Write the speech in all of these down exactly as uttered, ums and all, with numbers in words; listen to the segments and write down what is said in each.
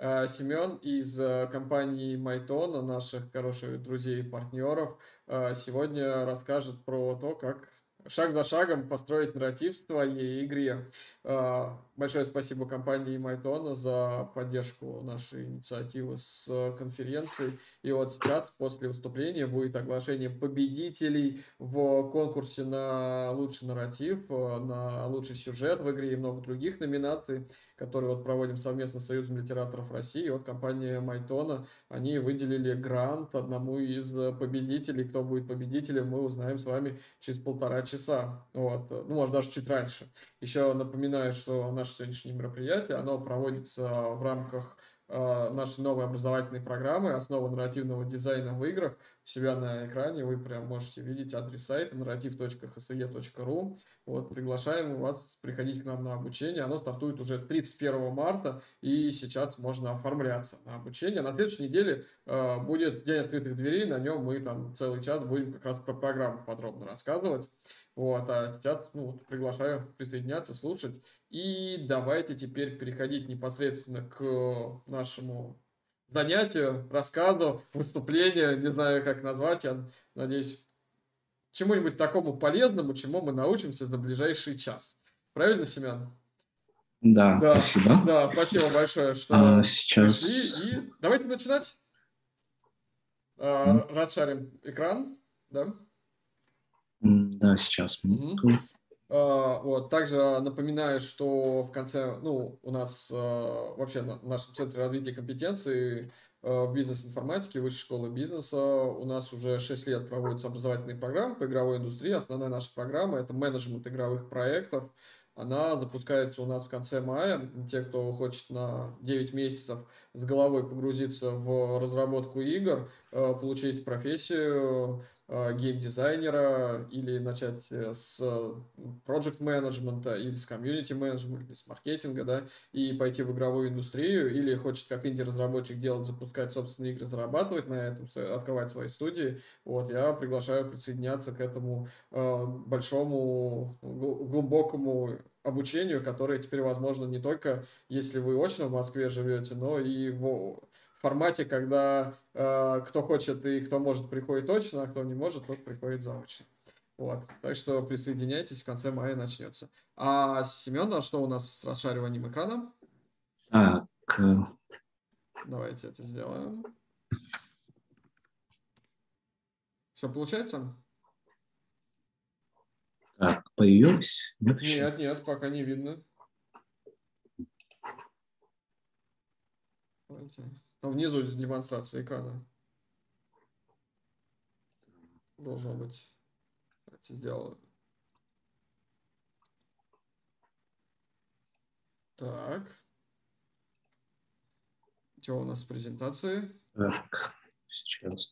Э, Семен из э, компании Майтона, наших хороших друзей и партнеров, э, сегодня расскажет про то, как шаг за шагом построить нарратив в своей игре. Э, Большое спасибо компании Майтона за поддержку нашей инициативы с э, конференцией. И вот сейчас, после выступления, будет оглашение победителей в конкурсе на лучший нарратив, э, на лучший сюжет в игре и много других номинаций, который вот проводим совместно с Союзом литераторов России. И вот компания Майтона, они выделили грант одному из победителей. Кто будет победителем, мы узнаем с вами через полтора часа. Вот. Ну, может, даже чуть раньше. Еще напоминаю, что наше сегодняшнее мероприятие, оно проводится в рамках э, нашей новой образовательной программы «Основа нарративного дизайна в играх». У себя на экране вы прям можете видеть адрес сайта нарратив точка эйч эс и точка ру. Вот, приглашаем вас приходить к нам на обучение. Оно стартует уже тридцать первого марта, и сейчас можно оформляться на обучение. На следующей неделе э, будет день открытых дверей, на нем мы там целый час будем как раз про программу подробно рассказывать. Вот, а сейчас ну, вот, приглашаю присоединяться, слушать. И давайте теперь переходить непосредственно к нашему занятию, рассказу, выступлению, не знаю, как назвать, я надеюсь, чему-нибудь такому полезному, чему мы научимся за ближайший час. Правильно, Семен? Да, Да, спасибо. да, спасибо большое, А что пришли. сейчас, И давайте начинать. м, А, Расшарим экран. Да. м, да, сейчас, Мгм. минуту. А, Вот, также напоминаю, что в конце, ну, у нас а, вообще на нашем центре развития компетенций а, в бизнес-информатике, Высшей школы бизнеса, у нас уже шесть лет проводятся образовательные программы по игровой индустрии. Основная наша программа – это менеджмент игровых проектов. Она запускается у нас в конце мая. Те, кто хочет на девять месяцев с головой погрузиться в разработку игр, а, получить профессию э, гейм-дизайнера или начать э, с проект менеджмента или с комьюнити менеджмента или с маркетинга, да, и пойти в игровую индустрию, или хочет как инди-разработчик делать, запускать собственные игры, зарабатывать на этом, с- открывать свои студии, вот, я приглашаю присоединяться к этому э, большому, гл- глубокому обучению, которое теперь возможно не только если вы очно в Москве живете, но и в формате, когда э, кто хочет и кто может приходит точно, а кто не может, тот приходит заочно. Вот. Так что присоединяйтесь, в конце мая начнется. А Семен, а что у нас с расшариванием экрана? Так, э, Давайте это сделаем. Все получается? так, появилось? Нет еще? Нет, нет, пока не видно. Давайте. Там внизу демонстрация экрана должно быть. Давайте сделаю. Так. Что у нас с презентацией? Так, сейчас.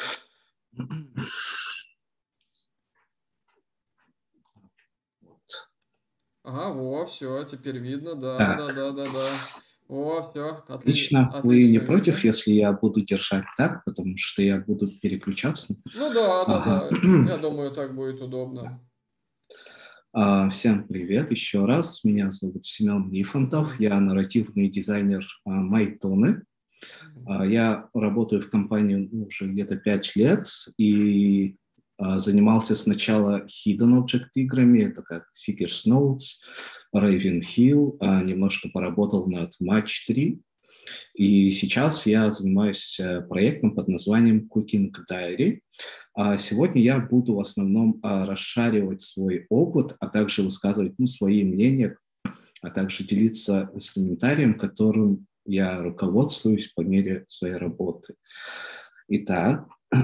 Ага, во, все, теперь видно, да, да, Так, да, да, да. О, все, отли... отлично. Вы не отлично против, видно. если я буду держать так, потому что я буду переключаться? Ну да, да, Ага. да. Я думаю, так будет удобно. А, Всем привет еще раз. Меня зовут Семен Нифонтов. Я нарративный дизайнер а, Майтоны. А, Я работаю в компании ну, уже где-то пять лет и а, занимался сначала Hidden Object играми, это как Seeker's Notes, Raven Hill, а немножко поработал над Match три. И сейчас я занимаюсь э, проектом под названием Cooking Diary. А сегодня я буду в основном а, расшаривать свой опыт, а также высказывать ну, свои мнения, а также делиться инструментарием, которым я руководствуюсь по мере своей работы. Итак,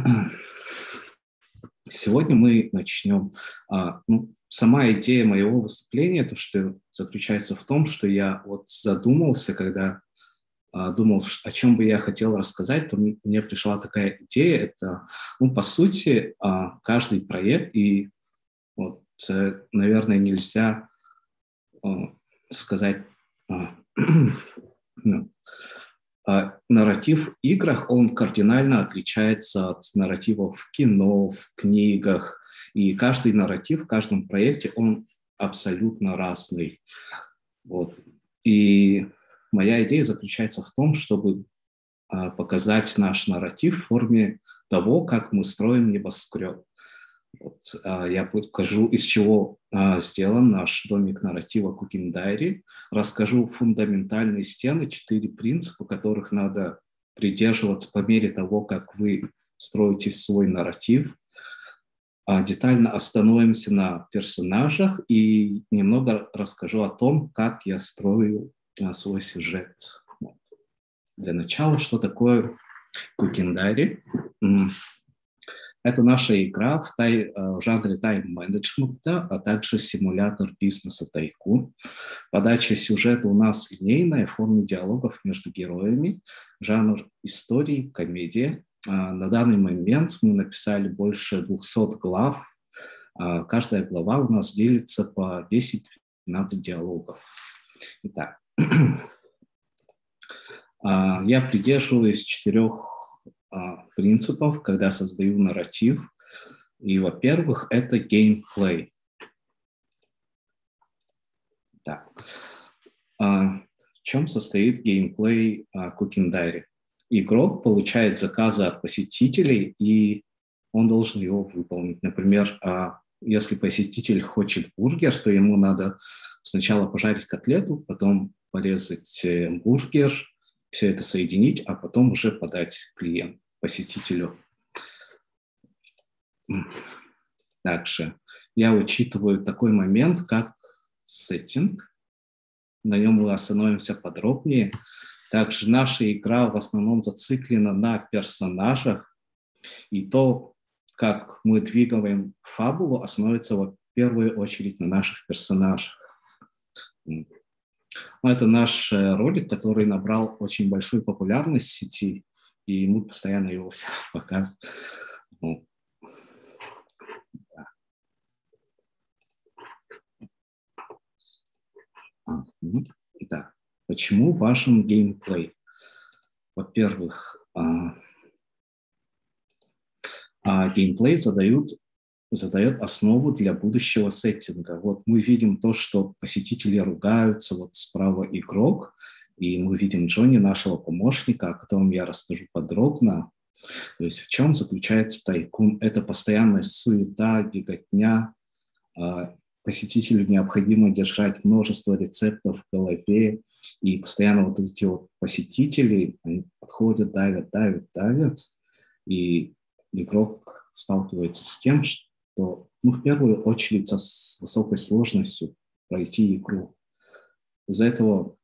сегодня мы начнем. А, ну, сама идея моего выступления, то, что заключается в том, что я вот задумался, когда а, думал, о чем бы я хотел рассказать, то мне пришла такая идея. Это, ну, по сути, а, каждый проект, и вот, э, наверное, нельзя а, сказать, а, ну, а, нарратив в играх, он кардинально отличается от нарративов в кино, в книгах, и каждый нарратив в каждом проекте, он абсолютно разный. Вот. И моя идея заключается в том, чтобы а, показать наш нарратив в форме того, как мы строим небоскреб. Вот, а, я покажу, из чего а, сделан наш домик нарратива Cooking Diary, расскажу фундаментальные стены, четыре принципа, которых надо придерживаться по мере того, как вы строите свой нарратив. А, детально остановимся на персонажах и немного расскажу о том, как я строю а, свой сюжет. Вот. Для начала, что такое Cooking Diary? Это наша игра в, тай, в жанре тайм-менеджмента, а также симулятор бизнеса Тайкун. Подача сюжета у нас линейная, в форме диалогов между героями, жанр истории, комедия. На данный момент мы написали больше двухсот глав. Каждая глава у нас делится по десять-пятнадцать диалогов. Итак, я придерживаюсь четырех принципов, когда создаю нарратив. И, во-первых, это геймплей. Так. В чем состоит геймплей Cooking Diary? Игрок получает заказы от посетителей, и он должен его выполнить. Например, если посетитель хочет бургер, то ему надо сначала пожарить котлету, потом порезать бургер, все это соединить, а потом уже подать клиенту, посетителю. Также я учитываю такой момент, как сеттинг. На нем мы остановимся подробнее. Также наша игра в основном зациклена на персонажах, и то, как мы двигаем фабулу, основывается в первую очередь на наших персонажах. Это наш ролик, который набрал очень большую популярность в сети, и мы постоянно его показываем. Ну, да. Итак, почему важен геймплей? Во-первых, а, а, геймплей задают, задает основу для будущего сеттинга. Вот мы видим то, что посетители ругаются, вот справа игрок, и мы видим Джонни, нашего помощника, о котором я расскажу подробно. То есть в чем заключается Тайкун? Это постоянная суета, беготня. Посетителю необходимо держать множество рецептов в голове, и постоянно вот эти вот посетители, они подходят, давят, давят, давят, и игрок сталкивается с тем, что, ну, в первую очередь, с высокой сложностью пройти игру. Из-за этого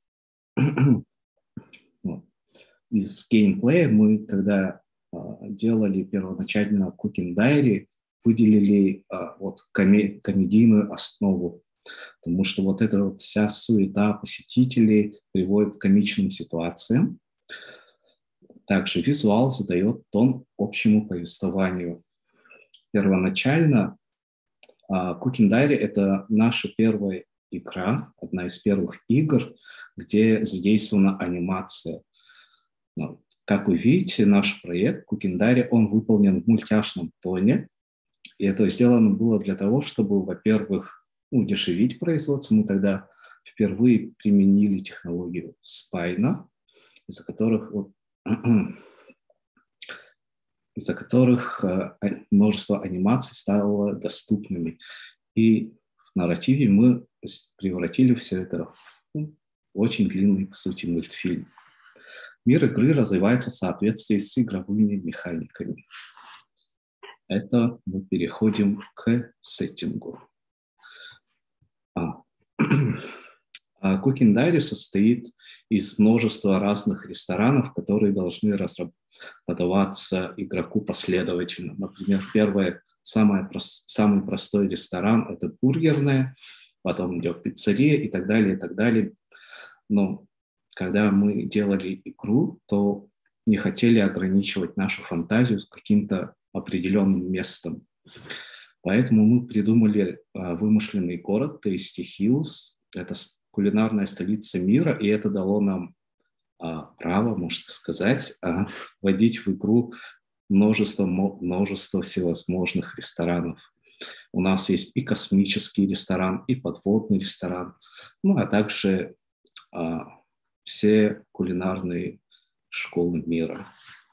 вот, из геймплея мы, когда а, делали первоначально Cooking Diary, выделили а, вот коме- комедийную основу, потому что вот эта вот вся суета посетителей приводит к комичным ситуациям. Также визуал задает тон общему повествованию. Первоначально а, Cooking Diary — это наша первая игра, одна из первых игр, где задействована анимация. Ну, как вы видите, наш проект Cooking Diary, он выполнен в мультяшном тоне. И это сделано было для того, чтобы, во-первых, удешевить производство. Мы тогда впервые применили технологию Spine, из-за которых, вот, из-за которых э, множество анимаций стало доступными. И в нарративе мы превратили все это в очень длинный, по сути, мультфильм. Мир игры развивается в соответствии с игровыми механиками. Это мы переходим к сеттингу. А. Cooking Diary состоит из множества разных ресторанов, которые должны подаваться игроку последовательно. Например, первое, самое, самый простой ресторан – это бургерная, потом идет пиццерия и так далее, и так далее. Но когда мы делали игру, то не хотели ограничивать нашу фантазию с каким-то определенным местом. Поэтому мы придумали а, вымышленный город Tasty Hills. Это кулинарная столица мира, и это дало нам а, право, можно сказать, а, вводить в игру множество, множество всевозможных ресторанов. У нас есть и космический ресторан, и подводный ресторан, ну а также а, все кулинарные школы мира.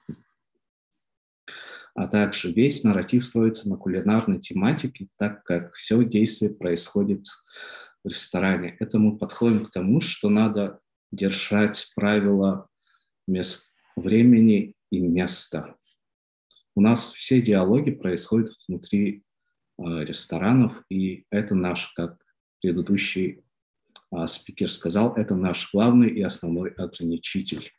А также весь нарратив строится на кулинарной тематике, так как все действие происходит в ресторане. Это мы подходим к тому, что надо держать правила мест, времени и места. У нас все диалоги происходят внутри э, ресторанов, и это наш, как предыдущий э, спикер сказал, это наш главный и основной ограничитель.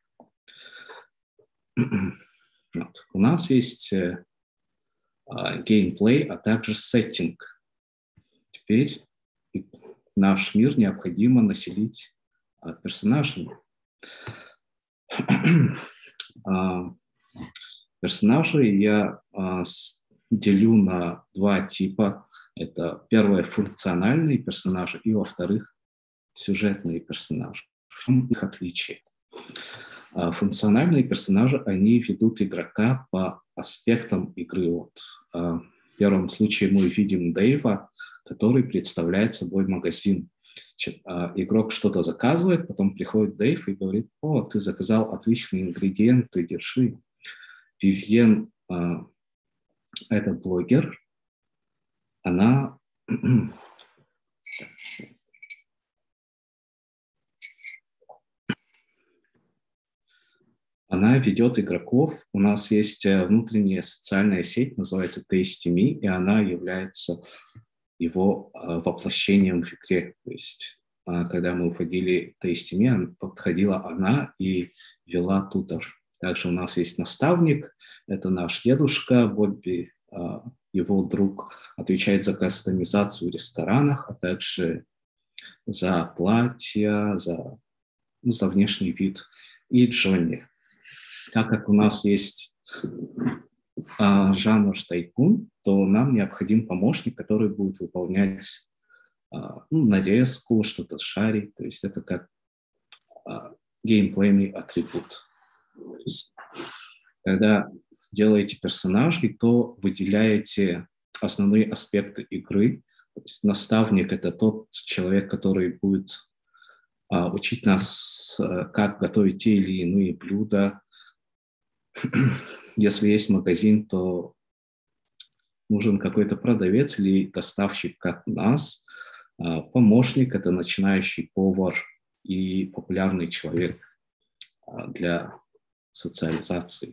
Вот. У нас есть э, геймплей, а также сеттинг. Теперь наш мир необходимо населить э, персонажами. Персонажей я а, с, делю на два типа. Это первое — функциональные персонажи, и во-вторых, сюжетные персонажи. В чем их отличие? А, функциональные персонажи, они ведут игрока по аспектам игры. Вот, а, в первом случае мы видим Дэйва, который представляет собой магазин. А, игрок что-то заказывает, потом приходит Дэйв и говорит: «О, ты заказал отличные ингредиенты, держи». Вивьен, а, это блогер, она она ведет игроков. У нас есть внутренняя социальная сеть, называется TastyMe, и она является его а, воплощением в игре. То есть, а, когда мы вводили TastyMe, подходила она и вела тутор. Также у нас есть наставник, это наш дедушка Бобби, его друг отвечает за кастомизацию в ресторанах, а также за платья, за, ну, за внешний вид. И Джонни. Так как у нас есть а, жанр тайкун, то нам необходим помощник, который будет выполнять а, ну, нарезку, что-то шарить. То есть это как а, геймплейный атрибут. То есть, когда делаете персонажей, то выделяете основные аспекты игры. То есть наставник — это тот человек, который будет а, учить нас, а, как готовить те или иные блюда. Если есть магазин, то нужен какой-то продавец или доставщик, как у нас. А, помощник — это начинающий повар и популярный человек а, для социализации.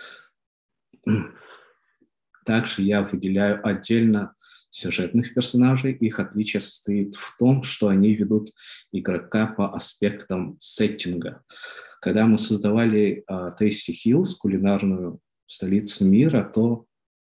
Также я выделяю отдельно сюжетных персонажей. Их отличие состоит в том, что они ведут игрока по аспектам сеттинга. Когда мы создавали uh, Tasty Hills, кулинарную столицу мира, то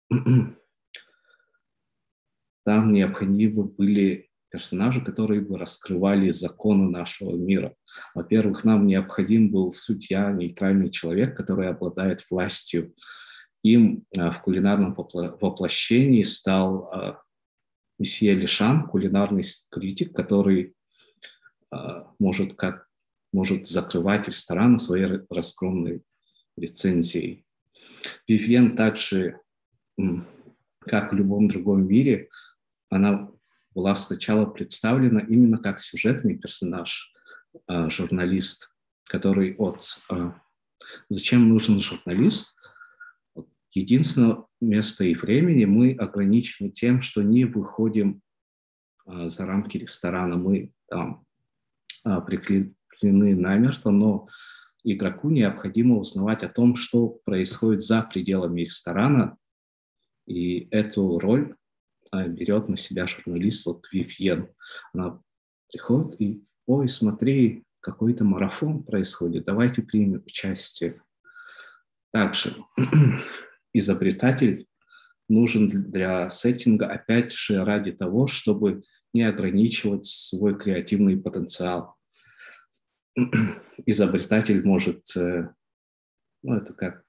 там необходимы были персонажи, которые бы раскрывали законы нашего мира. Во-первых, нам необходим был судья, нейтральный человек, который обладает властью. Им а, в кулинарном воплощении стал а, месье Лишан, кулинарный критик, который а, может, как, может закрывать рестораны своей раскромной рецензией. Вивьен также, как в любом другом мире, она была сначала представлена именно как сюжетный персонаж, а, журналист, который от... А, зачем нужен журналист? Единственное место и времени мы ограничены тем, что не выходим а, за рамки ресторана. Мы там а, прикреплены намертво, но игроку необходимо узнавать о том, что происходит за пределами ресторана. И эту роль а, берет на себя журналист вот Вивьен. Она приходит и: «Ой, смотри, какой-то марафон происходит, давайте примем участие». Также изобретатель нужен для сеттинга, опять же, ради того, чтобы не ограничивать свой креативный потенциал. Изобретатель может, ну, это как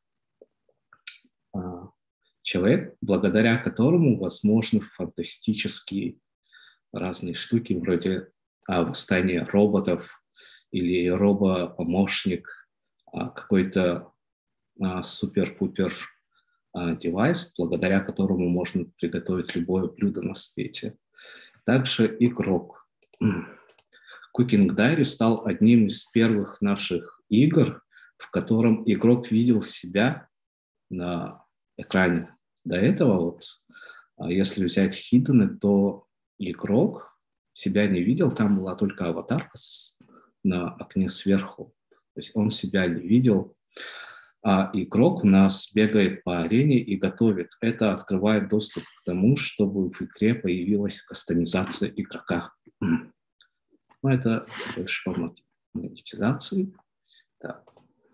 человек, благодаря которому возможны фантастические разные штуки, вроде восстания роботов или робо-помощник, какой-то супер-пупер девайс, благодаря которому можно приготовить любое блюдо на свете. Также игрок. Cooking Diary стал одним из первых наших игр, в котором игрок видел себя на экране. До этого, вот, если взять Hidden, то игрок себя не видел, там была только аватарка на окне сверху. То есть он себя не видел, а игрок у нас бегает по арене и готовит. Это открывает доступ к тому, чтобы в игре появилась кастомизация игрока. Ну, это больше по монетизации. Так.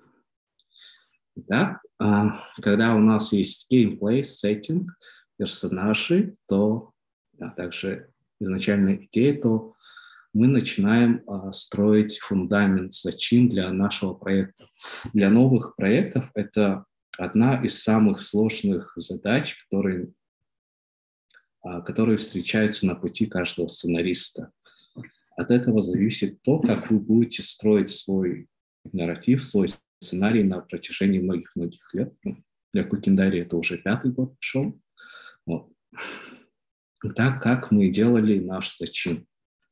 Итак, когда у нас есть геймплей, сеттинг, персонажи, то, а также изначальная идея, то мы начинаем а, строить фундамент, зачин для нашего проекта. Для новых проектов это одна из самых сложных задач, которые, а, которые встречаются на пути каждого сценариста. От этого зависит то, как вы будете строить свой нарратив, свой сценарий на протяжении многих-многих лет. Для Cooking Diary это уже пятый год пошел. Вот. Так, как мы делали наш зачин.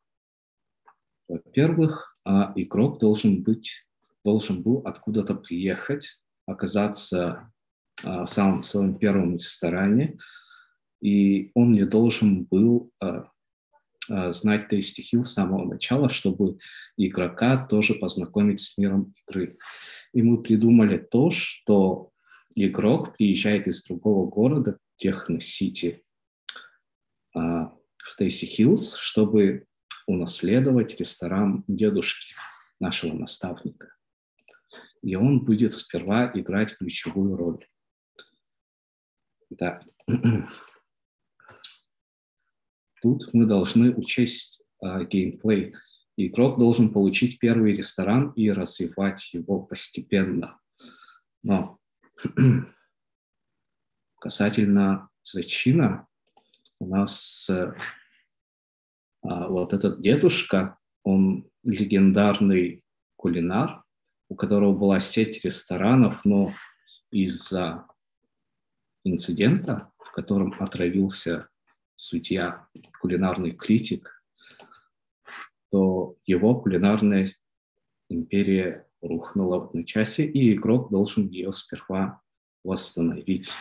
Во-первых, игрок должен быть, должен был откуда-то приехать, оказаться в самом своем первом ресторане, и он не должен был знать Tasty Hill с самого начала, чтобы игрока тоже познакомить с миром игры. И мы придумали то, что игрок приезжает из другого города, Техно-Сити, в Tasty Hills, чтобы унаследовать ресторан дедушки нашего наставника. И он будет сперва играть ключевую роль. Да. Тут мы должны учесть а, геймплей. Игрок должен получить первый ресторан и развивать его постепенно. Но касательно зачина, у нас а, вот этот дедушка, он легендарный кулинар, у которого была сеть ресторанов, но из-за инцидента, в котором отравился судья, кулинарный критик, то его кулинарная империя рухнула в одночасье, и игрок должен ее сперва восстановить.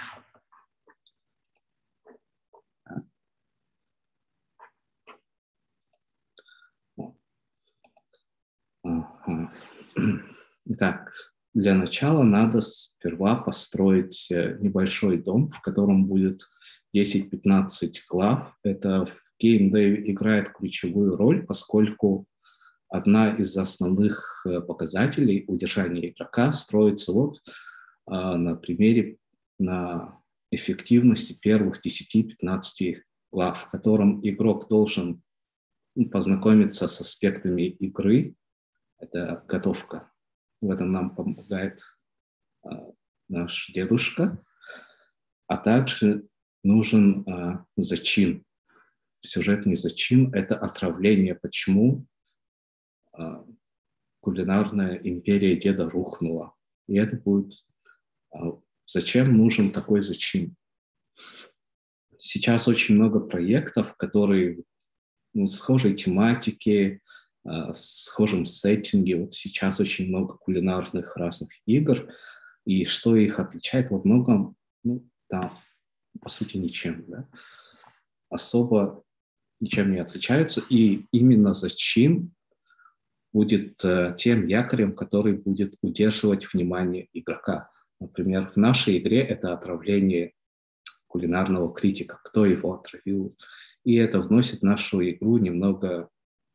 Ага. Итак, для начала надо сперва построить небольшой дом, в котором будет десять-пятнадцать глав. Это в геймдеве играет ключевую роль, поскольку одна из основных показателей удержания игрока строится вот на примере на эффективности первых десяти-пятнадцати глав, в котором игрок должен познакомиться с аспектами игры. Это готовка. В этом нам помогает а, наш дедушка. А также нужен а, зачин. Сюжетный зачин – это отравление. Почему а, кулинарная империя деда рухнула? И это будет… А, зачем нужен такой зачин? Сейчас очень много проектов, которые ну, схожей тематики, схожем сеттинге. Вот сейчас очень много кулинарных разных игр, и что их отличает во многом, ну, да, по сути, ничем, да? Особо ничем не отличаются, и именно зачин будет э, тем якорем, который будет удерживать внимание игрока. Например, в нашей игре это отравление кулинарного критика, кто его отравил, и это вносит в нашу игру немного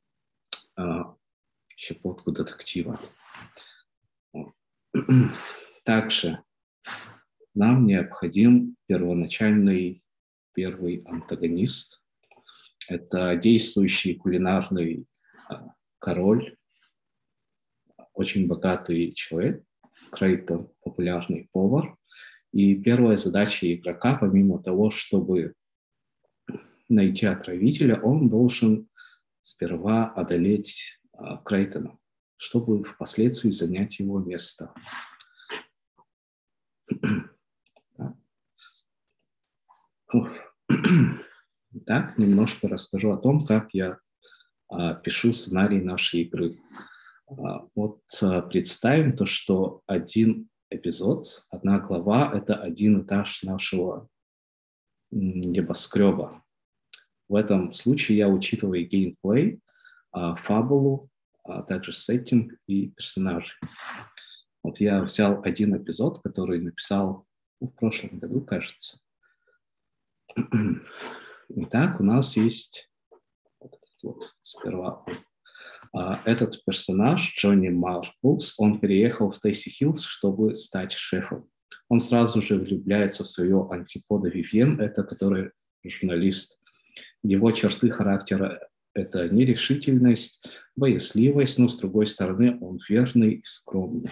щепотку детектива. Также нам необходим первоначальный первый антагонист. Это действующий кулинарный король, очень богатый человек, Крейтон, популярный повар. И первая задача игрока, помимо того, чтобы найти отравителя, он должен сперва одолеть а, Крейтона, чтобы впоследствии занять его место. Так, немножко расскажу о том, как я а, пишу сценарий нашей игры. А, вот а, представим то, что один эпизод, одна глава — это один этаж нашего м, небоскреба. В этом случае я учитываю геймплей, а, фабулу, а также сеттинг и персонажей. Вот я взял один эпизод, который написал ну, в прошлом году, кажется. Итак, у нас есть вот, вот, сперва а, этот персонаж, Джонни Марплс, он переехал в Тесси Хиллз, чтобы стать шефом. Он сразу же влюбляется в свою антипода Вивьен, это который журналист. Его черты характера — это нерешительность, боязливость, но, с другой стороны, он верный и скромный.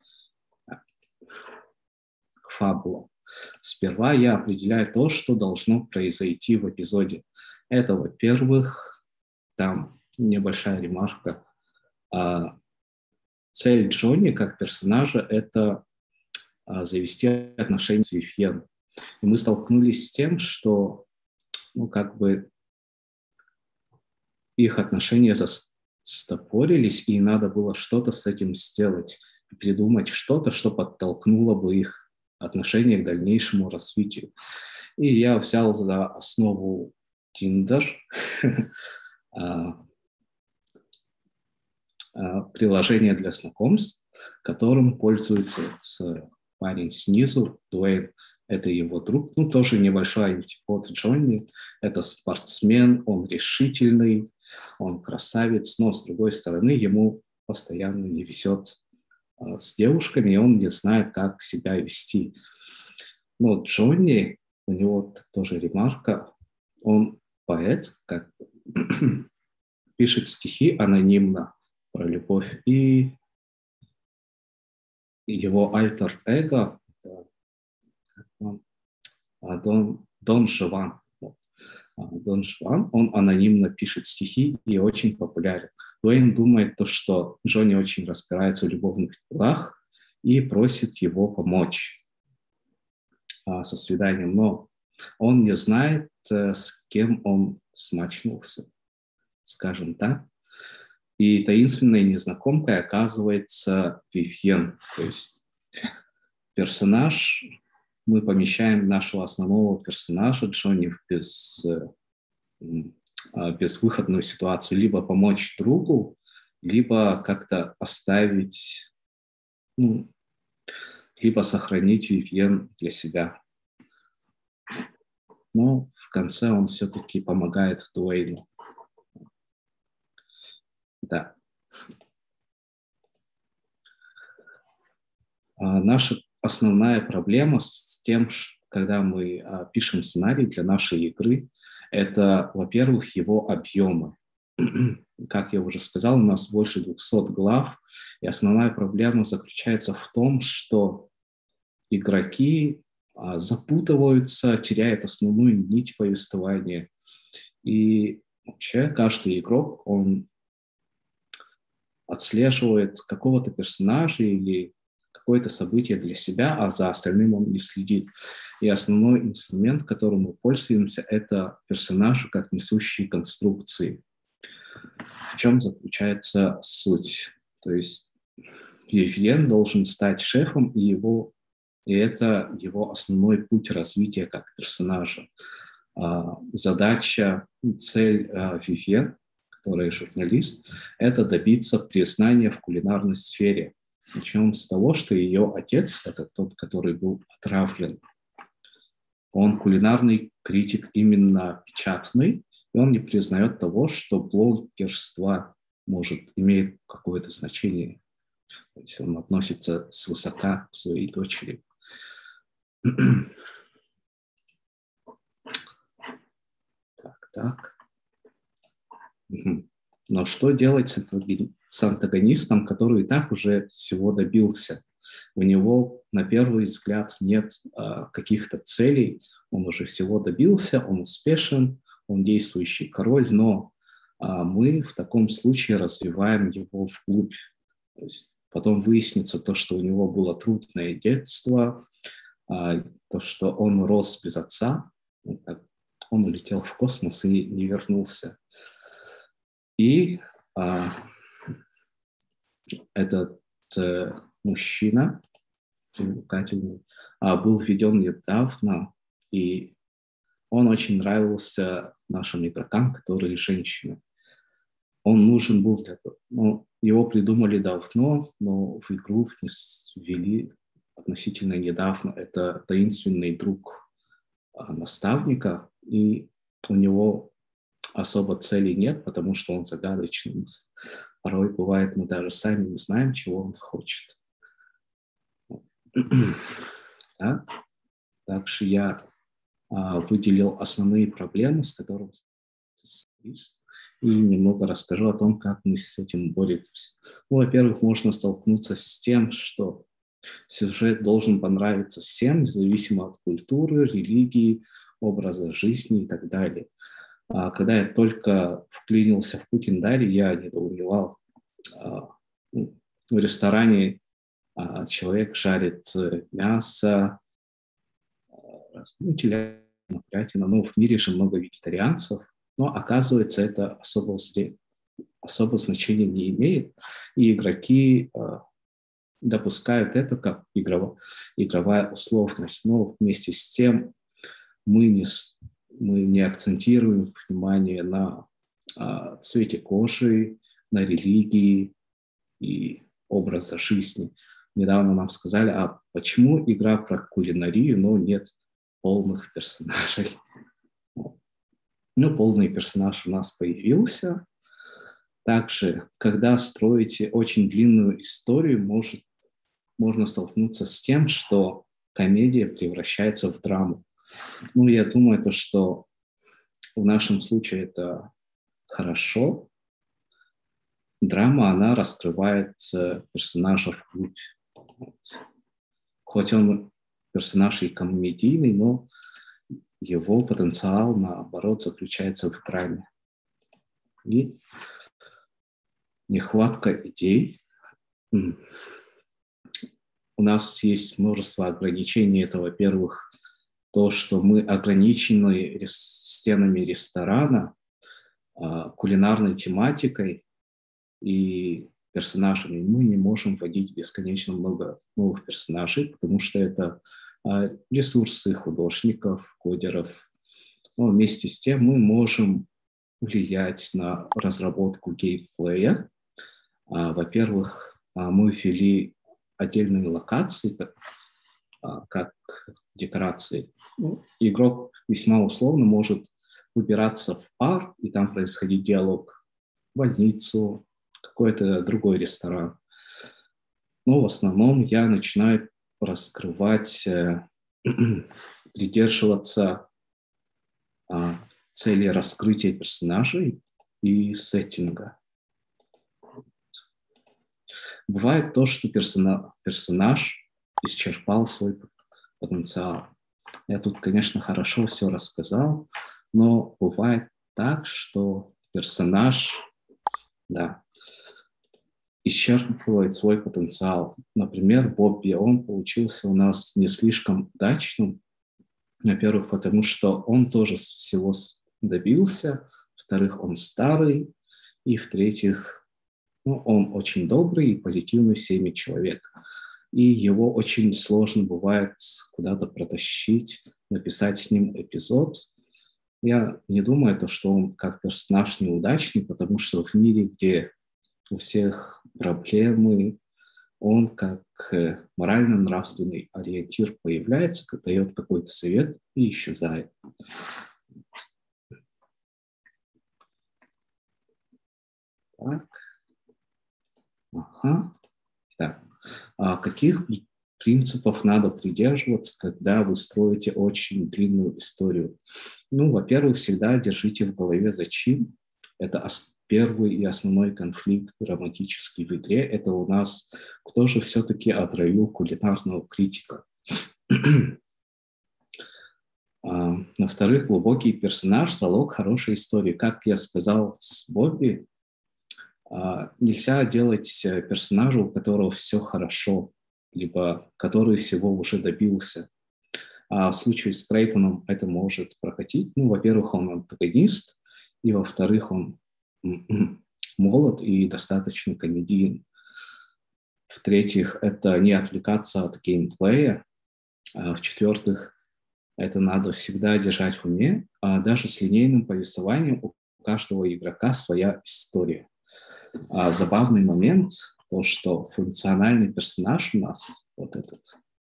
Фабула. Сперва я определяю то, что должно произойти в эпизоде. Это, во-первых, там небольшая ремарка. А, цель Джонни как персонажа — это а, завести отношения с Вивьен. И мы столкнулись с тем, что ну, как бы их отношения застопорились, и надо было что-то с этим сделать, придумать что-то, что подтолкнуло бы их отношения к дальнейшему развитию. И я взял за основу Tinder, приложение для знакомств, которым пользуется парень снизу, Дуэйн. Это его друг, ну, тоже небольшой антипод Джонни. Это спортсмен, он решительный, он красавец, но, с другой стороны, ему постоянно не везет а, с девушками, и он не знает, как себя вести. Но Джонни, у него тоже ремарка, он поэт, как пишет стихи анонимно про любовь, и его альтер-эго Дон, Дон Жуан. Дон Жуан, он анонимно пишет стихи и очень популярен. Дуэйн думает, то, что Джонни очень разбирается в любовных делах и просит его помочь а, со свиданием, но он не знает, с кем он смачнулся, скажем так. И таинственной незнакомкой оказывается Вивьен, то есть персонаж. Мы помещаем нашего основного персонажа Джонни в без, безвыходную ситуацию. Либо помочь другу, либо как-то оставить, ну, либо сохранить Вивьен для себя. Но в конце он все-таки помогает Дуэйну. Да. А наша основная проблема с тем, когда мы а, пишем сценарий для нашей игры, это, во-первых, его объемы. Как я уже сказал, у нас больше двухсот глав, и основная проблема заключается в том, что игроки а, запутываются, теряют основную нить повествования. И вообще каждый игрок, он отслеживает какого-то персонажа или какое-то событие для себя, а за остальным он не следит. И основной инструмент, которым мы пользуемся, это персонажи как несущие конструкции. В чем заключается суть? То есть Вивьен должен стать шефом, и, его, и это его основной путь развития как персонажа. А, задача, цель а, Вивьен, которая журналист, это добиться признания в кулинарной сфере. Начнем с того, что ее отец, это тот, который был отравлен. Он кулинарный критик именно печатный, и он не признает того, что блогерство может иметь какое-то значение. То есть он относится свысока к своей дочери. Так, так. Но что делать с антагонистом, который и так уже всего добился? У него, на первый взгляд, нет а, каких-то целей, он уже всего добился, он успешен, он действующий король, но а, мы в таком случае развиваем его вглубь. То есть потом выяснится то, что у него было трудное детство, а, то, что он рос без отца, он улетел в космос и не вернулся. И а, этот э, мужчина привлекательный а, был введен недавно, и он очень нравился нашим игрокам, которые женщины. Он нужен был для того. Ну, его придумали давно, но в игру ввели относительно недавно. Это таинственный друг а, наставника, и у него особо целей нет, потому что он загадочный. Порой бывает, мы даже сами не знаем, чего он хочет. Да? Также я а, выделил основные проблемы, с которыми столкнулись, и немного расскажу о том, как мы с этим боремся. Ну, во-первых, можно столкнуться с тем, что сюжет должен понравиться всем, независимо от культуры, религии, образа жизни и так далее. А когда я только вклинился в Путин-Дари, я недоумевал. А, ну, в ресторане а, человек жарит мясо, ну, телятина, курятина. Ну, в мире же много вегетарианцев, но оказывается, это особого, особого значения не имеет, и игроки а, допускают это как игрово, игровая условность. Но вместе с тем мы не, мы не акцентируем внимание на а, цвете кожи, на религии и образа жизни. Недавно нам сказали, а почему игра про кулинарию, но нет полных персонажей? Ну, полный персонаж у нас появился. Также, когда строите очень длинную историю, может, можно столкнуться с тем, что комедия превращается в драму. Ну, я думаю, то, что в нашем случае это хорошо. Драма, она раскрывает персонажа вглубь. Хоть он персонаж и комедийный, но его потенциал, наоборот, заключается в драме. И нехватка идей. У нас есть множество ограничений. Это, во-первых, то, что мы ограничены стенами ресторана, кулинарной тематикой и персонажами. Мы не можем вводить бесконечно много новых персонажей, потому что это ресурсы художников, кодеров. Но вместе с тем мы можем влиять на разработку геймплея. Во-первых, мы ввели отдельные локации, как, как декорации. Ну, игрок весьма условно может выбираться в бар, и там происходить диалог, в больницу, какой-то другой ресторан. Но в основном я начинаю раскрывать, придерживаться цели раскрытия персонажей и сеттинга. Бывает то, что персона, персонаж исчерпал свой потенциал. Я тут, конечно, хорошо все рассказал, но бывает так, что персонаж, да, исчерпывает свой потенциал. Например, Бобби, он получился у нас не слишком удачным. Во-первых, потому что он тоже всего добился. Во-вторых, он старый. И в-третьих, ну, он очень добрый и позитивный всеми человек. И его очень сложно бывает куда-то протащить, написать с ним эпизод. Я не думаю, то, что он как персонаж неудачный, потому что в мире, где у всех проблемы, он как морально-нравственный ориентир появляется, дает какой-то совет и исчезает. Так. Ага. Так. А каких принципов надо придерживаться, когда вы строите очень длинную историю? Ну, во-первых, всегда держите в голове зачин. Это первый и основной конфликт драматический в игре. Это у нас кто же все-таки отравил кулинарного критика. А, во-вторых, глубокий персонаж – залог хорошей истории. Как я сказал с Бобби, а, нельзя делать персонажа, у которого все хорошо, либо который всего уже добился. А в случае с Крейтоном это может прокатить. Ну, во-первых, он антагонист, и во-вторых, он молод и достаточно комедиен. В-третьих, это не отвлекаться от геймплея. А в-четвертых, это надо всегда держать в уме. А даже с линейным повествованием у каждого игрока своя история. А забавный момент, то, что функциональный персонаж у нас, вот этот,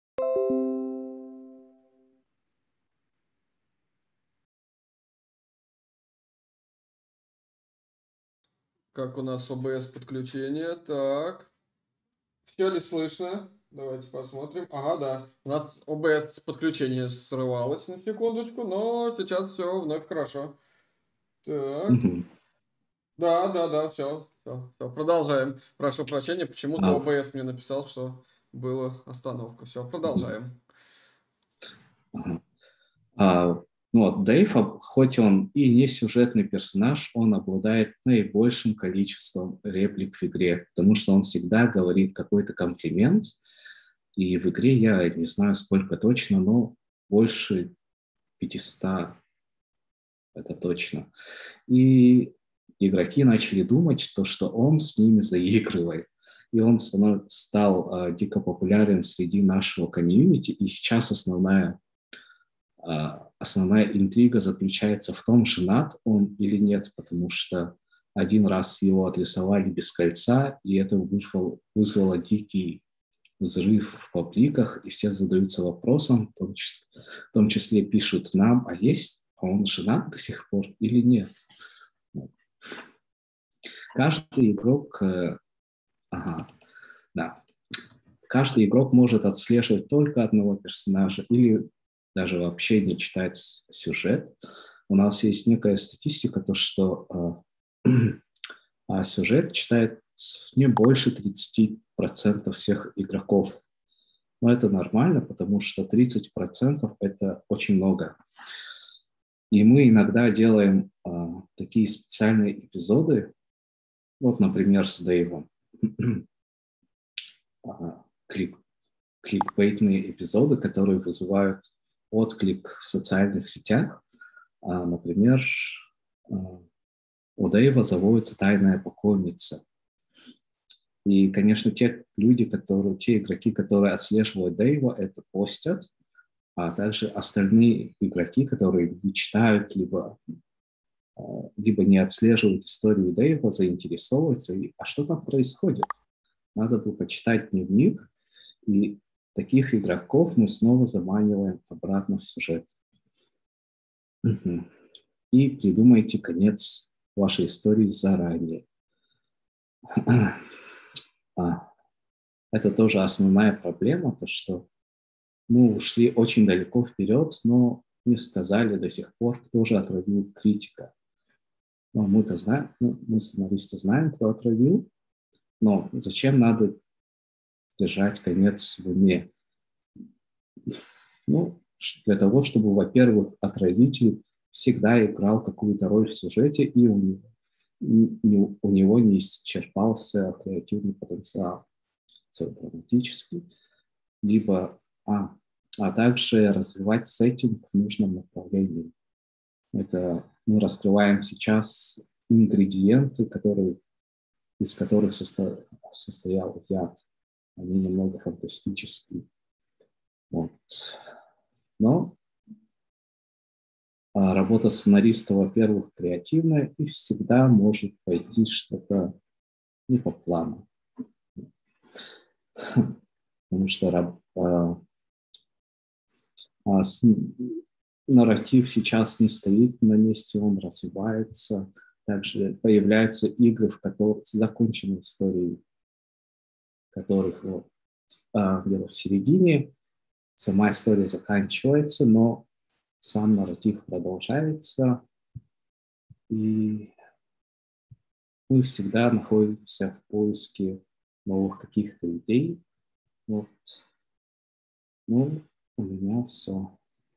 Как у нас о бэ эс подключение? Так. Все ли слышно? Давайте посмотрим. Ага, да. У нас о бэ эс подключение срывалось на секундочку, но сейчас все вновь хорошо. Так. мгм. Да, да, да, все, все, все. Продолжаем. Прошу прощения, почему-то А, о бэ эс мне написал, что была остановка. Все, мгм. продолжаем. Ага. А, ну, вот Дэйв, а, хоть он и не сюжетный персонаж, он обладает наибольшим количеством реплик в игре, потому что он всегда говорит какой-то комплимент, и в игре я не знаю сколько точно, но больше пятисот, это точно. И игроки начали думать, то, что он с ними заигрывает. И он станов- стал э, дико популярен среди нашего комьюнити, и сейчас основная А, основная интрига заключается в том, женат он или нет, потому что один раз его отрисовали без кольца, и это вызвало, вызвало дикий взрыв в пабликах, и все задаются вопросом, в том, числе, в том числе пишут нам, а есть, а он женат до сих пор или нет. Каждый игрок, э, ага, да, каждый игрок может отслеживать только одного персонажа или даже вообще не читать сюжет. У нас есть некая статистика, то что э, а сюжет читает не больше тридцать процентов всех игроков. Но это нормально, потому что тридцать процентов это очень много. И мы иногда делаем э, такие специальные эпизоды, вот, например, с Дэйвом. Клик, кликбейтные эпизоды, которые вызывают отклик в социальных сетях. А, например, у Дэйва заводится тайная поклонница. И, конечно, те люди, которые, те игроки, которые отслеживают Дэйва, это постят, а также остальные игроки, которые не читают, либо, либо не отслеживают историю Дэйва, заинтересовываются. И, а что там происходит? Надо бы почитать дневник, и таких игроков мы снова заманиваем обратно в сюжет. И придумайте конец вашей истории заранее. А, это тоже основная проблема, то что мы ушли очень далеко вперед, но не сказали до сих пор, кто же отравил критика. Ну, мы-то знаем, ну, мы сценаристы знаем, кто отравил, но зачем надо держать конец в уме? Ну, для того, чтобы, во-первых, отравитель всегда играл какую-то роль в сюжете, и у него, не, у него не исчерпался креативный потенциал, драматический, либо, а, а также развивать сеттинг в нужном направлении. Это мы раскрываем сейчас ингредиенты, которые, из которых состо, состоял яд. Они немного фантастические. Вот. Но а работа сценариста, во-первых, креативная, и всегда может пойти что-то не по плану. Потому что а, а, с, нарратив сейчас не стоит на месте, он развивается. Также появляются игры, в которых с законченной историей, которых вот, а, где-то в середине сама история заканчивается, но сам нарратив продолжается, и мы всегда находимся в поиске новых каких-то идей. Вот. Ну, у меня все.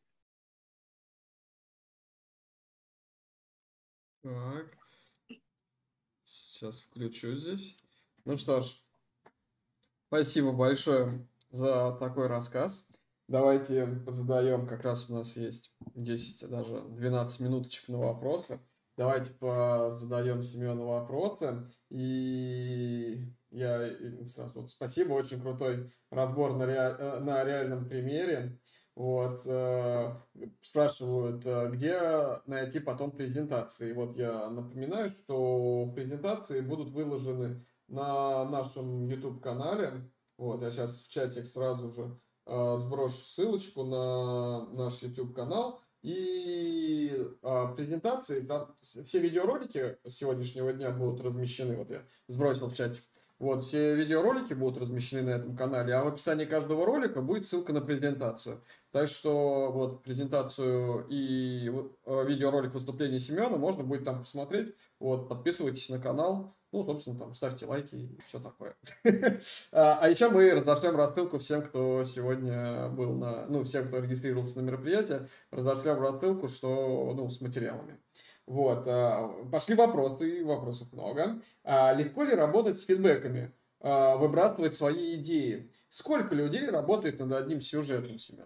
Так, сейчас включу здесь. Ну что ж, спасибо большое за такой рассказ. Давайте задаем, как раз у нас есть десять, даже двенадцать минуточек на вопросы. Давайте по- задаем Семену вопросы. И я и сразу вот спасибо, очень крутой разбор на, rea- э, на реальном примере. Вот, э, спрашивают, э, где найти потом презентации. Вот я напоминаю, что презентации будут выложены на нашем YouTube-канале. Вот, я сейчас в чатик сразу же э, сброшу ссылочку на наш YouTube-канал. И а, презентации, там с- все видеоролики сегодняшнего дня будут размещены, вот я сбросил в чате. Вот, все видеоролики будут размещены на этом канале, а в описании каждого ролика будет ссылка на презентацию. Так что вот презентацию и вот, э, видеоролик выступления Семена можно будет там посмотреть. Вот, подписывайтесь на канал, ну, собственно, там ставьте лайки и все такое. А а еще мы разошлем рассылку всем, кто сегодня был на, ну, всем, кто регистрировался на мероприятие, разошлем рассылку, что, ну, с материалами. Вот, а, пошли вопросы, вопросов много. А легко ли работать с фидбэками, а, выбрасывать свои идеи? Сколько людей работает над одним сюжетом, Семен?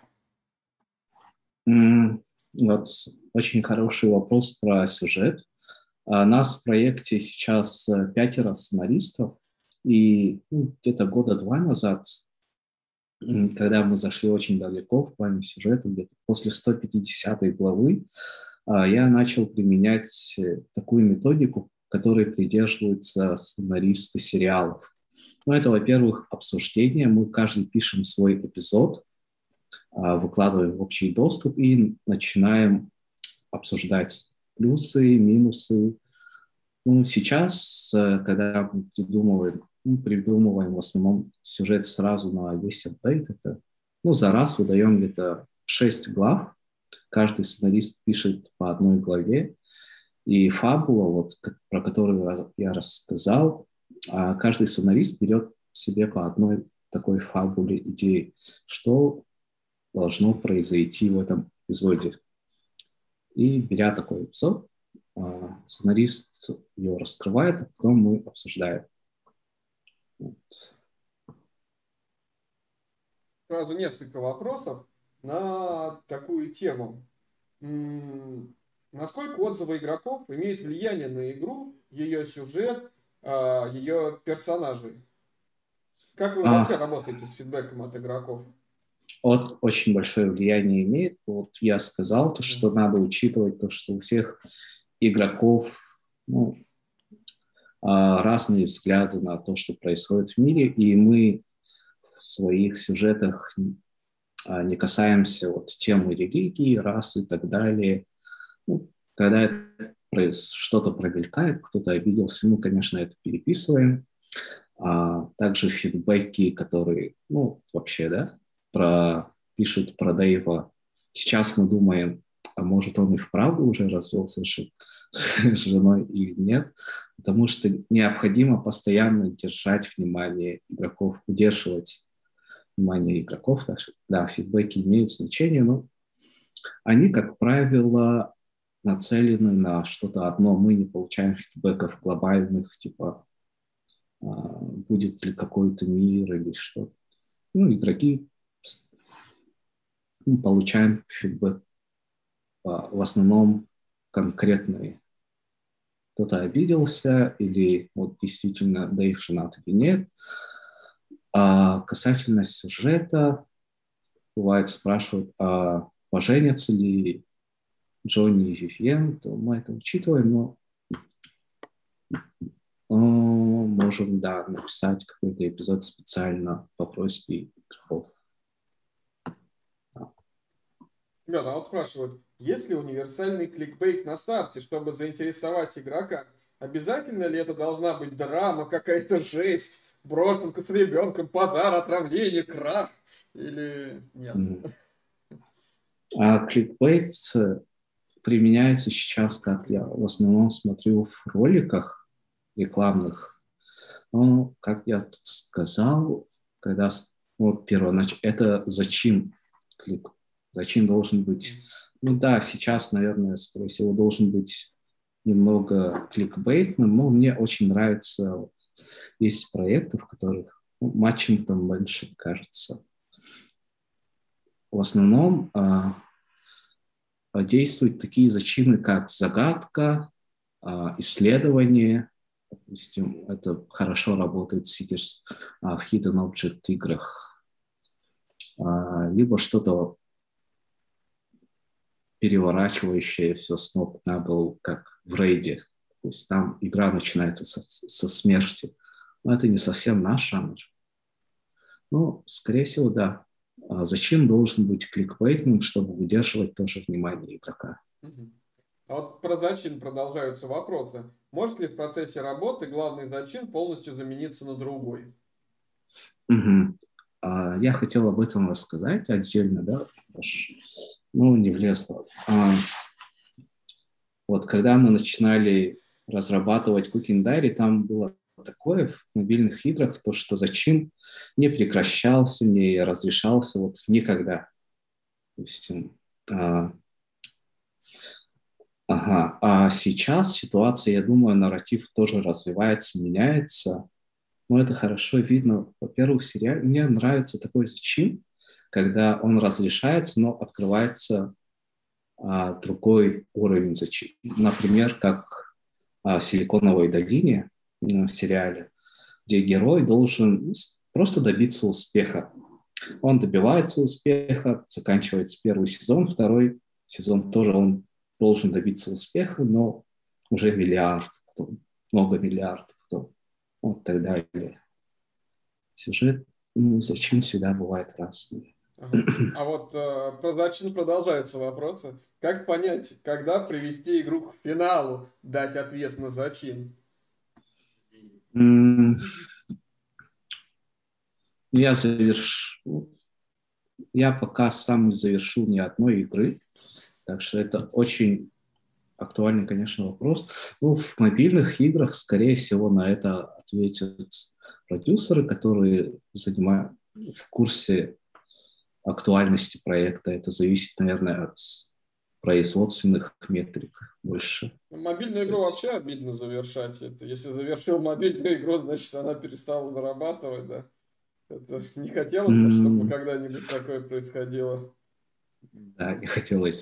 М, Вот очень хороший вопрос про сюжет. А нас в проекте сейчас э, пятеро сценаристов, и ну, где-то года два назад, м, когда мы зашли очень далеко в плане сюжета, где-то после сто пятидесятой главы, а, я начал применять э, такую методику, которой придерживаются сценаристы сериалов. Ну, это, во-первых, обсуждение. Мы каждый пишем свой эпизод, а, выкладываем в общий доступ и начинаем обсуждать плюсы, минусы. Ну, сейчас, э, когда мы придумываем, ну, придумываем в основном сюжет сразу на весь апдейт, это, ну, за раз выдаем где-то шесть глав, каждый сценарист пишет по одной главе, и фабула, вот, про которую я рассказал, а каждый сценарист берет себе по одной такой фабуле идеи, что должно произойти в этом эпизоде. И беря такой эпизод, а, сценарист ее раскрывает, а потом мы обсуждаем. Вот. Сразу несколько вопросов на такую тему. М, Насколько отзывы игроков имеют влияние на игру, ее сюжет, а, ее персонажей? Как вы вообще А, работаете с фидбэком от игроков? от очень большое влияние имеет. Вот я сказал, то, что Мгм. надо учитывать то, что у всех игроков ну, а, разные взгляды на то, что происходит в мире, и мы в своих сюжетах а, не касаемся вот темы религии, расы и так далее. Ну, когда это проис- что-то промелькает, кто-то обиделся, мы, конечно, это переписываем. А также фидбэки, которые, ну, вообще, да, про, пишут про Дэйва. Сейчас мы думаем, а может он и вправду уже развелся с с женой или нет, потому что необходимо постоянно держать внимание игроков, удерживать внимание игроков. Так что, да, фидбэки имеют значение, но они, как правило, нацелены на что-то одно. Мы не получаем фидбэков глобальных, типа, а, будет ли какой-то мир или что. Ну, игроки ну, получаем фидбэк а, в основном конкретные. Кто-то обиделся или вот действительно Дэйв женат или нет. А касательно сюжета, бывает спрашивают, а поженятся ли Джонни и Вивьен, то мы это учитываем, но э, можем, да, написать какой-то эпизод специально по просьбе игроков. Ребята, а вот спрашивают, есть ли универсальный кликбейт на старте, чтобы заинтересовать игрока? Обязательно ли это должна быть драма, какая-то жесть, брошенка с ребенком, пожар, отравление, крах? Или нет? А кликбейт э, применяется сейчас, как я в основном смотрю в роликах рекламных. Но, как я тут сказал, когда вот первоначально, это зачин клик, зачин должен быть, ну да, сейчас, наверное, скорее всего, должен быть немного кликбейтным, но мне очень нравится, вот, есть проекты, в которых ну, матчинг там больше, кажется. В основном а, а, действуют такие зачины, как загадка, а, исследование. Допустим, это хорошо работает сейчас а, в Hidden Object играх. А, либо что-то переворачивающее все с ног на голову, как в рейде. То есть там игра начинается со, со смерти. Но это не совсем наш жанр. Ну, скорее всего, да. А зачем должен быть кликбейтинг, чтобы удерживать тоже внимание игрока? Мгм. А вот про зачин продолжаются вопросы. Может ли в процессе работы главный зачин полностью замениться на другой? Мгм. А, я хотел об этом рассказать отдельно, да, аж, ну, не влезло. А, вот когда мы начинали разрабатывать Cooking Diary, там было такое в мобильных играх, то, что зачин не прекращался, не разрешался вот никогда. То есть, а, ага. А сейчас ситуация, я думаю, нарратив тоже развивается, меняется. Но это хорошо видно. Во-первых, в сериале мне нравится такой зачин, когда он разрешается, но открывается а, другой уровень зачин. Например, как а, в «Силиконовой долине» м, в сериале, где герой должен ну, с- просто добиться успеха. Он добивается успеха, заканчивается первый сезон, второй сезон тоже он должен добиться успеха, но уже миллиард, потом много миллиардов, потом вот так далее. Сюжет, ну, зачин всегда бывает разный. Ага. А вот э, про зачин продолжаются вопросы. Как понять, когда привести игру к финалу, дать ответ на зачин? М, Я заверш... Я пока сам не завершил ни одной игры, так что это очень актуальный, конечно, вопрос. Ну, в мобильных играх, скорее всего, на это ответят продюсеры, которые занимают в курсе актуальности проекта. Это зависит, наверное, от производственных метрик больше. Ну, мобильную игру вообще обидно завершать. Это, если завершил мобильную игру, значит она перестала зарабатывать, да? Это не хотелось бы, чтобы М, когда-нибудь такое происходило. Да, не хотелось.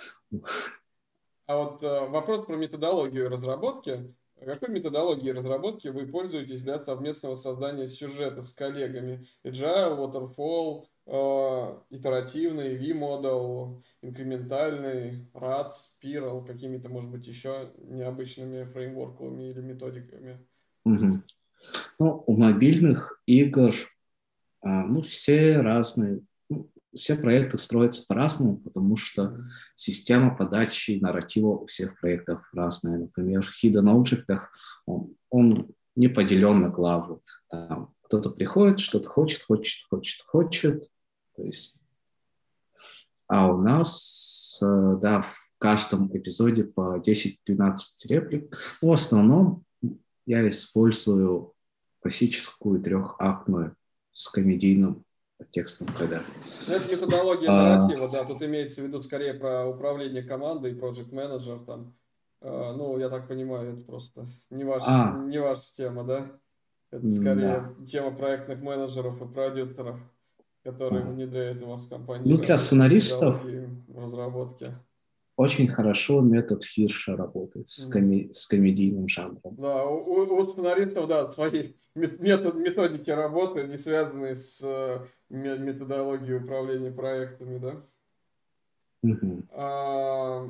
А вот э, вопрос про методологию разработки. Какой методологией разработки вы пользуетесь для совместного создания сюжетов с коллегами? Agile, Waterfall, э, итеративный, V-Model, инкрементальный, рад, Spiral, какими-то, может быть, еще необычными фреймворками или методиками? Мгм. Ну, у мобильных игр, а, ну, все разные. Ну, все проекты строятся по-разному, потому что Мгм. система подачи нарратива у всех проектов разная. Например, в Hidden Object он, он не поделен на главы. Там кто-то приходит, что-то хочет, хочет, хочет, хочет. То есть, а у нас, э, да, в каждом эпизоде по десять-двенадцать реплик. Ну, в основном я использую классическую трехактную с комедийным текстом, когда Ну, это методология а, нарратива, да, тут имеется в виду скорее про управление командой, project менеджер там. Э, Ну, я так понимаю, это просто не ваш, а, не ваша тема, да? Это да. скорее тема проектных менеджеров и продюсеров, которые Ага. внедряют у вас в компании Ну, для различные сценаристов методологии разработки. очень хорошо метод Хирша работает с, Мгм. коми- с комедийным жанром. Да, у, у- у сценаристов, да, свои мет- метод, методики работы, не связанные с э, ме- методологией управления проектами, да? Мгм. А,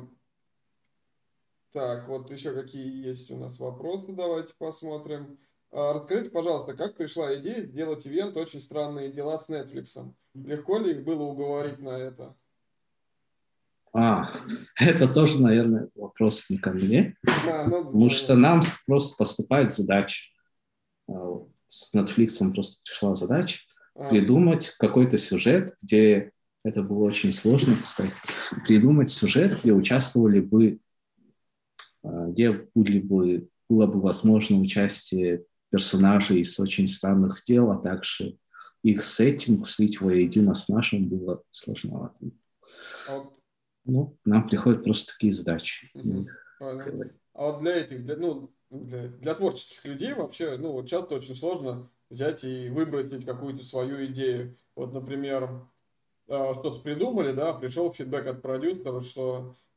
Так, вот еще какие есть у нас вопросы, давайте посмотрим. А, Расскажите, пожалуйста, как пришла идея сделать ивент «Очень странные дела» с Netflix? Легко ли их было уговорить на это? А, это тоже, наверное, вопрос не ко мне, А, ну, потому что ну, нам просто поступает задача. А, вот С Netflix просто пришла задача а, придумать какой-то сюжет, где это было очень сложно, кстати, придумать сюжет, где участвовали бы, а, где были бы, было бы возможно участие персонажей из очень странных дел, а также их сеттинг слить воедино с нашим было сложновато. а вот, Ну, нам приходят просто такие задачи. Мы мгм, их понял. делаем. А вот для этих, для, ну, для, для творческих людей вообще, ну, вот часто очень сложно взять и выбросить какую-то свою идею. Вот, например, э, что-то придумали, да, пришел фидбэк от продюсера, что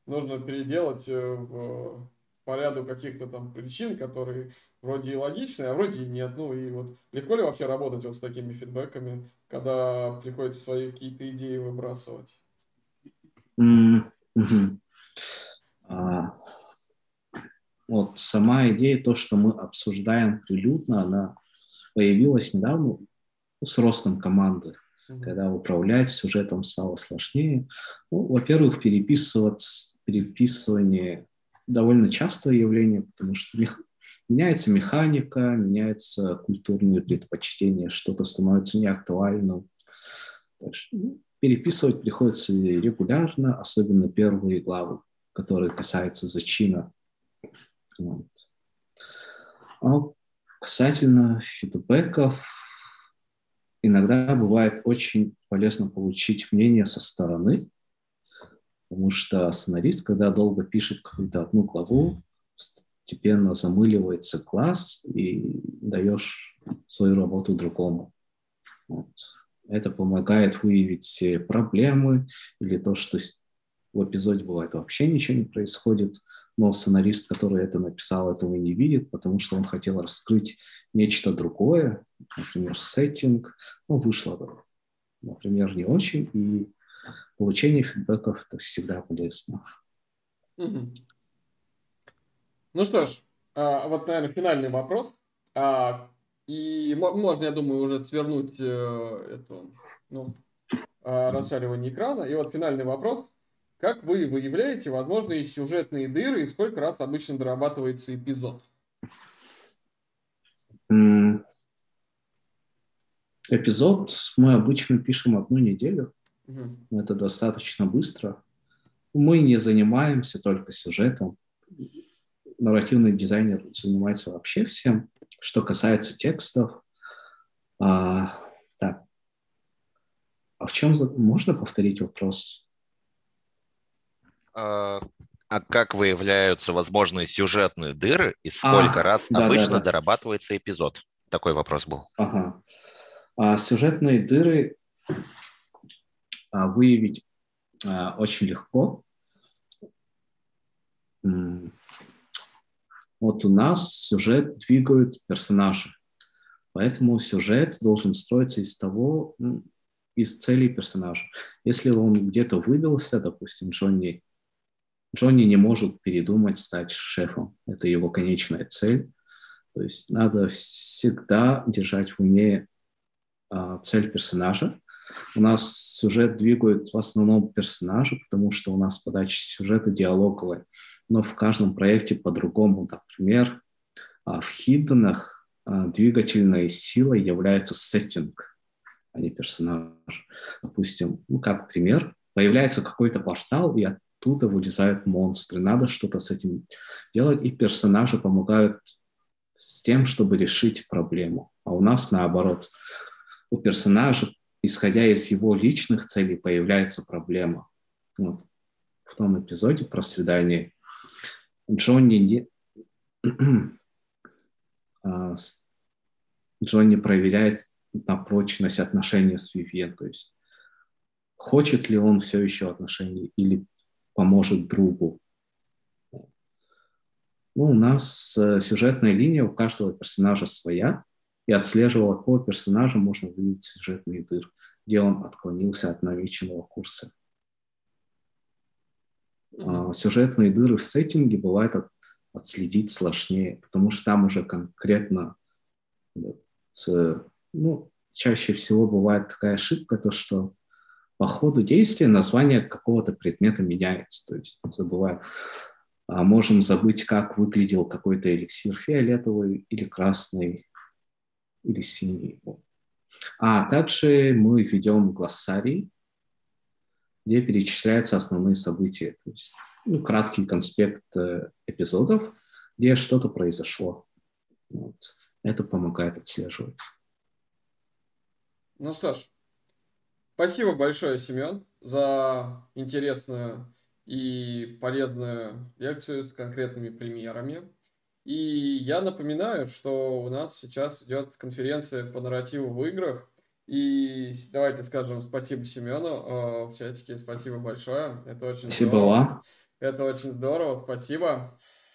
нужно переделать э, в по ряду каких-то там причин, которые вроде и логичные, а вроде и нет. Ну и вот легко ли вообще работать вот с такими фидбэками, когда приходится свои какие-то идеи выбрасывать? М, мгм. А, вот сама идея, то, что мы обсуждаем прилюдно, она появилась недавно с ростом команды, Мгм. когда управлять сюжетом стало сложнее. Ну, во-первых, переписывать, переписывание довольно частое явление, потому что мех- меняется механика, меняются культурные предпочтения, что-то становится неактуальным. Так что, ну, переписывать приходится регулярно, особенно первые главы, которые касаются зачина. Вот. А касательно фидбэков, иногда бывает очень полезно получить мнение со стороны, потому что сценарист, когда долго пишет какую-то одну главу, постепенно замыливается класс и даешь свою работу другому. Вот. Это помогает выявить проблемы или то, что в эпизоде бывает вообще ничего не происходит, но сценарист, который это написал, этого не видит, потому что он хотел раскрыть нечто другое, например, сеттинг, но вышло, например, не очень, и получение фидбэков это всегда полезно. Мгм. Ну что ж, а, вот, наверное, финальный вопрос. А, и мо- можно, я думаю, уже свернуть э, эту, ну, а, расшаривание экрана. И вот финальный вопрос. Как вы выявляете возможные сюжетные дыры и сколько раз обычно дорабатывается эпизод? Эпизод мы обычно пишем одну неделю, Мгм. это достаточно быстро. Мы не занимаемся только сюжетом. Нарративный дизайнер занимается вообще всем, что касается текстов. А, так, а в чем за- можно повторить вопрос? А а как выявляются возможные сюжетные дыры и сколько А, раз да, да, обычно да. дорабатывается эпизод? Такой вопрос был. Ага. А, сюжетные дыры а, выявить а, очень легко. М, Вот у нас сюжет двигают персонажи, поэтому сюжет должен строиться из того, м, из целей персонажа. Если он где-то выбился, допустим, Джонни, Джонни не может передумать стать шефом, это его конечная цель. То есть надо всегда держать в уме а, цель персонажа. У нас сюжет двигают в основном персонажи, потому что у нас подача сюжета диалоговая, но в каждом проекте по-другому. Например, а, в хидденах а, двигательной силой является сеттинг, а не персонаж. Допустим, ну как пример, появляется какой-то портал, и оттуда вылезают монстры. Надо что-то с этим делать, и персонажи помогают с тем, чтобы решить проблему. А у нас наоборот. У персонажа, исходя из его личных целей, появляется проблема. Вот. В том эпизоде про свидание Джонни, не... Джонни проверяет на прочность отношения с Вивьен. То есть хочет ли он все еще отношений или поможет другу. Ну, у нас э, сюжетная линия у каждого персонажа своя, и отслеживая какого персонажа можно выявить сюжетный дыр, где он отклонился от намеченного курса. А, Мгм. сюжетные дыры в сеттинге бывает от, отследить сложнее, потому что там уже конкретно, вот, э, ну, чаще всего бывает такая ошибка, то что по ходу действия название какого-то предмета меняется, то есть забывая, а, можем забыть, как выглядел какой-то эликсир фиолетовый или красный или синий. А также мы ведем глоссарий, где перечисляются основные события. То есть, ну, краткий конспект э, эпизодов, где что-то произошло. Вот. Это помогает отслеживать. Ну что ж, спасибо большое, Семен, за интересную и полезную лекцию с конкретными примерами. И я напоминаю, что у нас сейчас идет конференция по нарративу в играх. И с- давайте скажем спасибо Семену э, в чатике. Спасибо большое. Это очень Спасибо здорово. вам. Это очень здорово, спасибо.